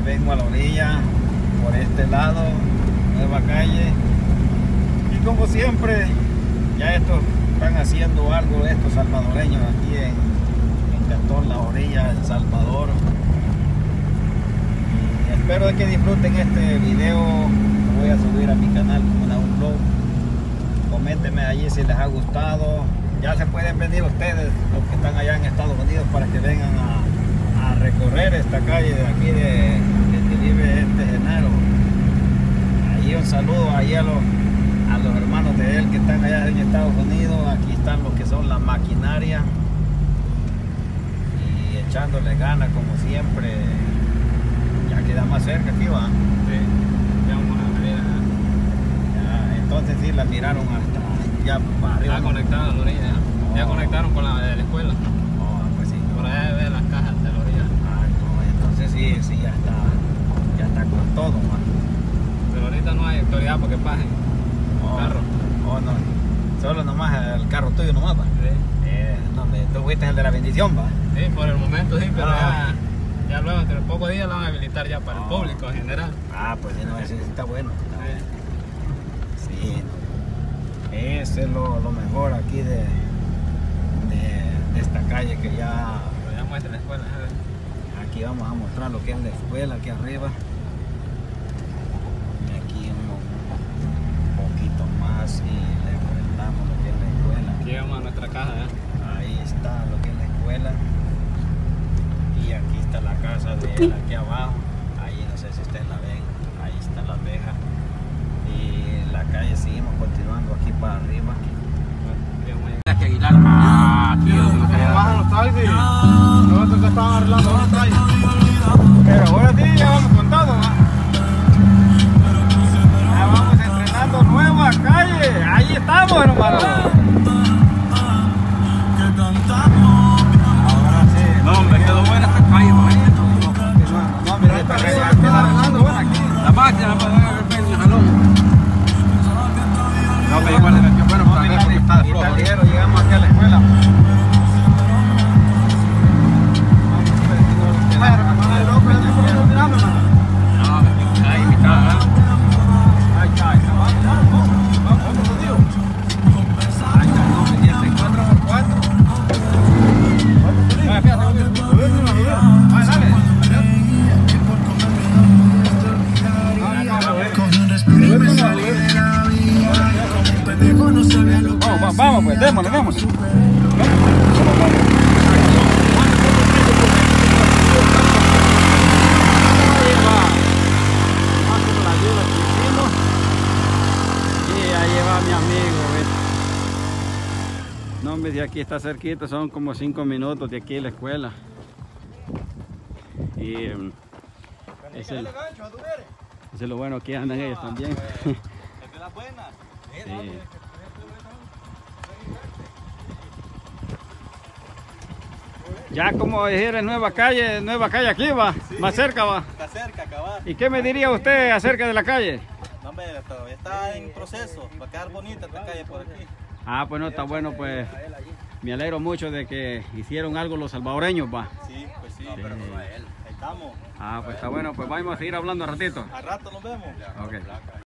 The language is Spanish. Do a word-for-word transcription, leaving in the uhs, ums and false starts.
que vengo a la orilla, por este lado, nueva calle. Y como siempre, ya estos están haciendo algo, estos salvadoreños aquí en, en Cantón La Orilla, El Salvador. Y espero que disfruten este video, lo voy a subir a mi canal como un blog. Coméntenme allí si les ha gustado. Ya se pueden venir ustedes, los que están allá en Estados Unidos, para que vengan a, a recorrer esta calle de aquí de, de que vive este Genaro. Ahí un saludo ahí a los, a los hermanos de él que están allá en Estados Unidos. Aquí están los que son la maquinaria y echándole ganas como siempre. Ya queda más cerca aquí, va. Sí, ya vamos a venir. Ya, entonces sí la miraron hasta ya para arriba. Está conectada a la orilla ya. Oh. Ya conectaron con la de la escuela. Oh, pues sí. Por allá ve las cajas de la orilla. Ah, no, entonces sí, sí, ya está, ya está con todo, man. Pero ahorita no hay autoridad para que pasen. Oh, Carro. Oh, no. Solo nomás el carro tuyo nomás, va. Sí. Eh, no, me, tú fuiste el de la bendición, va. Sí, por el momento sí, pero Ah. ya, ya luego, entre pocos días la van a habilitar ya para Oh. el público en general. Ah, pues sí, no, ese sí está bueno. Está Sí. bueno. Sí, no. Ese es lo, lo mejor aquí de, de, de esta calle que ya... Pero ya muestra la escuela. ¿sabes? Aquí vamos a mostrar lo que es la escuela, aquí arriba. Y aquí un, un poquito más y le presentamos lo que es la escuela. Aquí vamos a nuestra casa ya. Ahí está lo que es la escuela. Y aquí está la casa de él, aquí abajo. Ahí no sé si ustedes la ven. Ahí está la reja. Y la calle seguimos continuando aquí para arriba. Que Aguilar. Ah, tío, no sé. Bajan los taxis. Nosotros que estaban arreglando los taxis. Pero ahora sí, ya vamos con todo, ¿va? Ya vamos estrenando nueva calle. Ahí estamos, hermano. Ahora sí. No, me quedó buena esta calle, manito. No, mira, esta calle ya está arreglando, bueno, aquí. La máquina para ver el peño, jalón. No, pero igual se metió bueno para ver porque está Y flojo. está ligero, llegamos aquí a la escuela. No, ahí mi casa. Ahí está, ahí está, vamos, vamos, vamos, vamos, lo digo. Ahí está, no, siete, cuatro por cuatro. Vaya, fíjate, vaya, dale. Vamos, vamos, pues, démosle, démosle. Y ahí va mi amigo, ¿ves? No, hombre, de aquí está cerquita, son como cinco minutos de aquí a la escuela. Y um, ese, ese es lo bueno que andan ellos también. Sí. Ya como dijera, nueva calle, nueva calle aquí va, sí, más cerca va. Está cerca, cabal. ¿Y qué me diría usted acerca de la calle? No, hombre, todavía está en proceso. Va a quedar bonita esta calle por aquí. Ah, pues no, está bueno, pues me alegro mucho de que hicieron algo los salvadoreños, va. Sí, pues sí. Sí. Pero no a él. Ahí estamos. Ah, pues está bueno, pues vamos a seguir hablando un ratito. Al rato nos vemos. Ok.